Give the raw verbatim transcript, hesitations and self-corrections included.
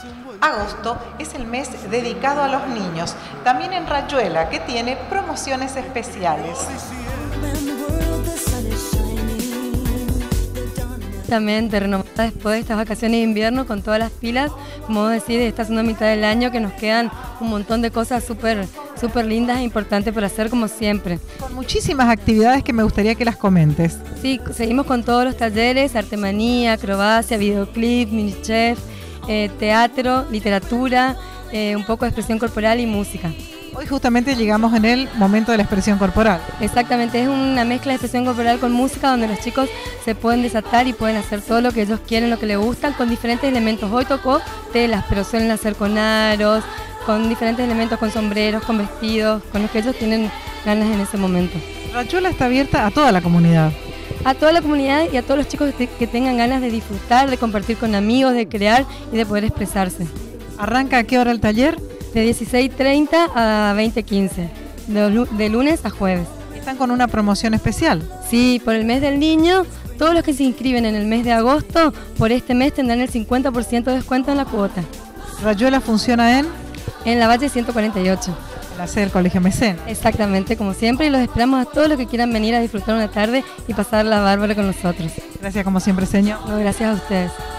Agosto es el mes dedicado a los niños, también en Rayuela, que tiene promociones especiales. También te renovada después de estas vacaciones de invierno con todas las pilas, como vos decís, esta segunda mitad del año que nos quedan un montón de cosas súper súper lindas e importantes por hacer como siempre. Con muchísimas actividades que me gustaría que las comentes. Sí, seguimos con todos los talleres, artemanía, acrobacia, videoclip, mini chef, eh, teatro, literatura, eh, un poco de expresión corporal y música. Hoy justamente llegamos en el momento de la expresión corporal. Exactamente, es una mezcla de expresión corporal con música donde los chicos se pueden desatar y pueden hacer todo lo que ellos quieren, lo que les gustan, con diferentes elementos. Hoy tocó telas, pero suelen hacer con aros, con diferentes elementos, con sombreros, con vestidos, con los que ellos tienen ganas en ese momento. Rayuela está abierta a toda la comunidad. A toda la comunidad y a todos los chicos que, que tengan ganas de disfrutar, de compartir con amigos, de crear y de poder expresarse. ¿Arranca a qué hora el taller? De dieciséis treinta a veinte quince, de, de lunes a jueves. ¿Están con una promoción especial? Sí, por el mes del niño, todos los que se inscriben en el mes de agosto, por este mes tendrán el cincuenta por ciento de descuento en la cuota. ¿Rayuela funciona en? En la Valle ciento cuarenta y ocho. En la sede del Colegio Mecén. Exactamente, como siempre, y los esperamos a todos los que quieran venir a disfrutar una tarde y pasarla bárbara con nosotros. Gracias como siempre, señor. No, gracias a ustedes.